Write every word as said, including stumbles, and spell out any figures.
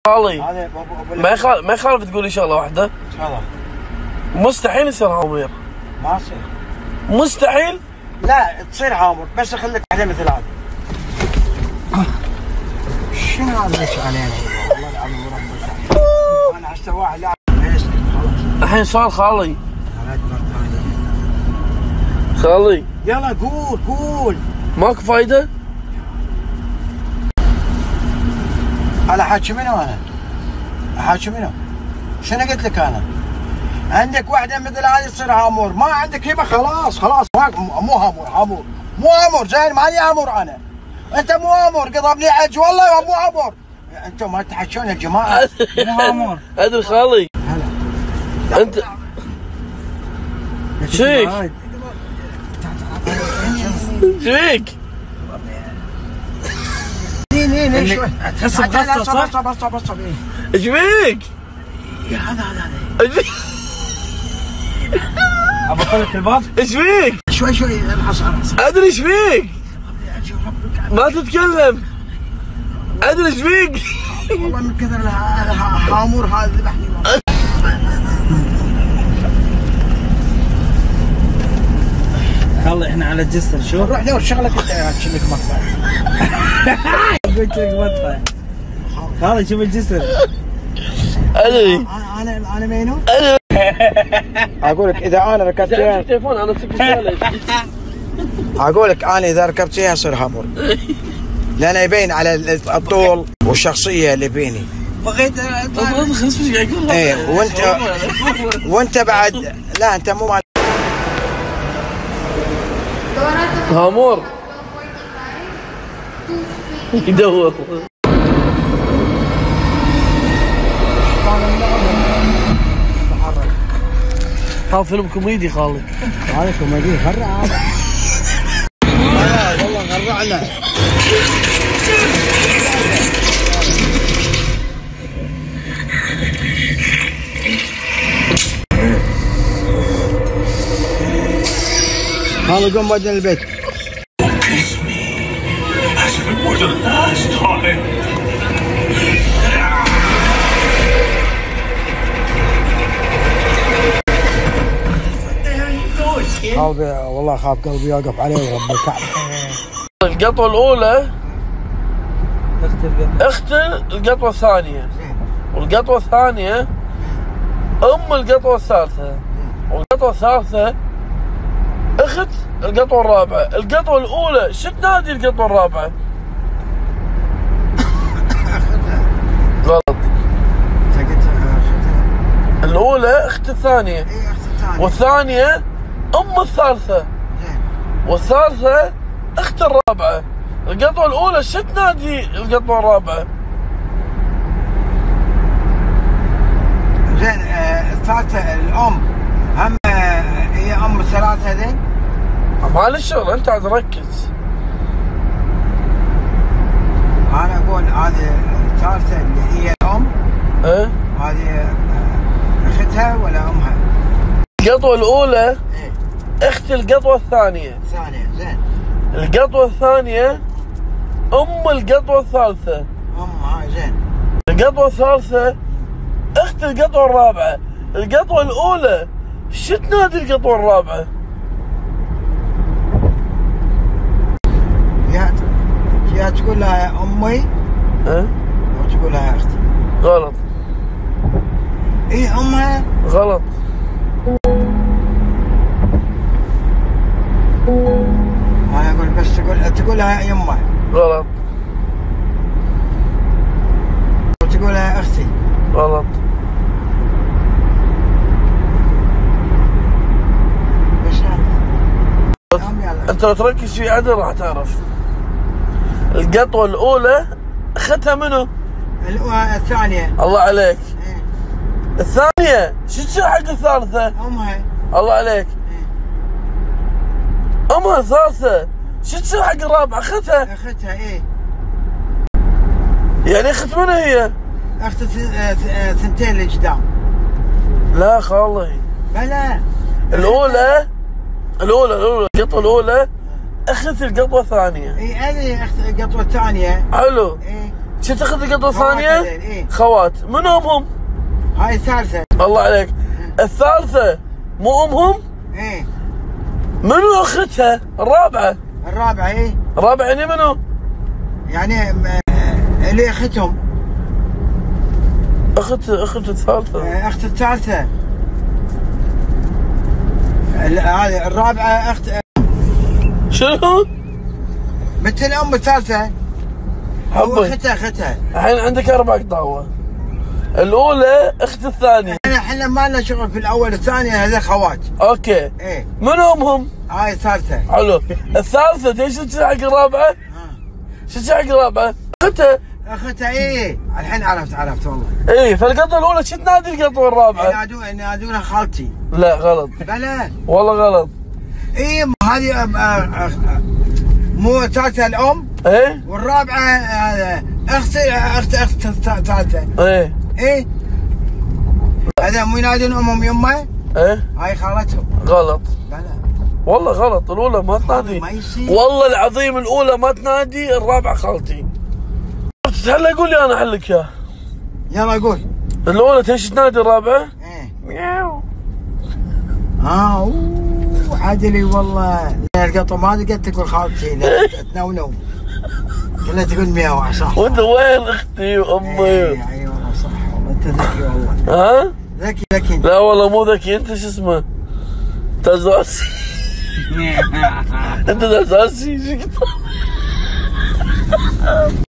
خالي ما يخالف ما يخالف تقول لي شغله واحده. شغله مستحيل يصير عامر. ما يصير. مستحيل؟ لا تصير عامر بس خليك واحده مثل هذه. شنو هذا ليش علينا؟ والله العظيم ربي انا هسه واحد لاعب خلاص. الحين سؤال خالي. خالي يلا قول قول. ماكو فايده؟ انا حاكي منو انا؟ حاكي منو؟ شنو قلت لك انا؟ عندك واحده مثل هذه تصير هامور، ما عندك يبا خلاص خلاص مو هامور هامور مو هامور زين ماني هامور انا. انت مو هامور قضبني عج والله مو هامور. انتم ما تحكون يا جماعه مو هامور. ادري خالي. هلا انت شيك؟ شيك؟ لين لين لين شوي تحس بغصه صح؟ بصه بصه بصه ايش فيك؟ يا هذا هذا ايش فيك؟ ابى اطلق الباب؟ ايش فيك؟ شوي شوي ابحث عنها. ادري ايش فيك؟ ما تتكلم. ادري ايش فيك؟ والله من كثر الهامور هذا ذبحني. خلي احنا على الجسر شوف. روح دور شغلك انت شلك مقطع. قلت لك مقطع. خلي شوف الجسر. ادري. انا انا مينو؟ ادري. اقول لك اذا انا ركبت فيها التليفون انا امسك رساله. اقول لك انا اذا ركبت فيها اصير هامور. لانه يبين على الطول والشخصيه اللي بيني. بغيت خلاص ايش قاعد يقول؟ ايه وانت وانت بعد لا انت مو مال هامور يدور. هذا فيلم كوميدي خالي. هذا كوميدي غرع هذا. والله غرعنا. هذا قوم ودنا البيت. قلبي والله خاف قلبي يوقف عليه ورب الكعبة. القطوة الأولى اخت القطوة. اخت القطوة الثانية، والقطوة الثانية أم القطوة الثالثة، والقطوة الثالثة اخت القطوة الرابعة. القطوة الأولى شو تنادي القطوة الرابعة؟ غلط. الأولى اخت الثانية. اي اخت الثانية. والثانية أم الثالثة. والثالثة اخت الرابعة. القطوة الأولى شو تنادي القطوة الرابعة؟ زين الثالثة الأم هم هي أم الثلاثة هذين؟ ما لي شغل أنت عاد ركز. أنا أقول هذه الثالثة اللي هي الأم. إيه؟ هذه أختها ولا أمها؟ القطوة الأولى إيه. اخت القطوة الثانية. الثانية زين. القطوة الثانية أم القطوة الثالثة. أم هاي زين. القطوة الثالثة اخت القطوة الرابعة. القطوة الأولى شو تنادي القطوة الرابعة؟ يا يا تقول لها أمي. ها؟ أو تقول لها أختي. غلط. إيه أمها. غلط. أنا أقول بس تقول تقول لها يمه. غلط. وتقول لها أختي. غلط. ايش هذا؟ انت لو تركز في عدل راح تعرف. القطوة الأولى اختها منو؟ الثانية. الله عليك. إيه. الثانية شو تصير حق الثالثة؟ أمها. الله عليك. إيه. أمها الثالثة شو تصير حق الرابعة؟ اختها. أختها إيه. يعني اخت منو هي؟ أخت ثنتين اللي قدام. لا خالي. بلا. الأولى الأولى الأولى القطوة الأولى اخت القطوة الثانية. اي ادري اخت القطوة الثانية. حلو. اي شو تاخذ القطوه خوات الثانيه؟ هذين، إيه. خوات، من امهم؟ هاي الثالثة. الله عليك. الثالثه مو امهم؟ ايه. منو اختها؟ الرابعه. الرابعة ايه. الرابعه يعني منو؟ يعني آه، اللي اختهم. اخت اخت الثالثه. آه، اخت الثالثة. ال- هذه الرابعة اخت شنو؟ مثل الام الثالثة. هو حبي اختها اختها. الحين عندك اربع قطاوه. الاولى اخت الثانيه. احنا احنا ما لنا شغل في الاول الثانية، هذا خوات. اوكي. ايه. منو امهم؟ هاي الثالثة. حلو. الثالثه ايش تسوي حق الرابعه؟ شو تسوي حق الرابعه؟ اختها. اختها ايه. الحين عرفت عرفت والله. ايه فالقطوه الاولى شو تنادي القطوه الرابعه؟ ينادون ينادونها خالتي. لا غلط. بلى. والله غلط. ايه هذه آه، آه، آه، مو الثالثة الام ايه؟ والرابعة آه، اخت اخت اخت الثالثة. ايه؟ ايه. هذا مو ينادون امهم يمه؟ ايه؟ هاي خالتهم. غلط. بلى. والله غلط، الاولى ما تنادي. ما يصير. والله العظيم الاولى ما تنادي، الرابعه خالتي. هلا قول لي انا احلك اياه. يلا قول. الاولى ايش تنادي الرابعه؟ ايه. مياو. اه اوه عدلي والله. القطه ما قد تقول خالتي، لا تنونو. كلها تقول مياو صح. وانت وين اختي وامي؟ اي اي والله صح والله انت ذكي والله. ها؟ ذكي ذكي. لا والله مو ذكي، انت شو اسمه؟ تزاسي. انت تزاسي.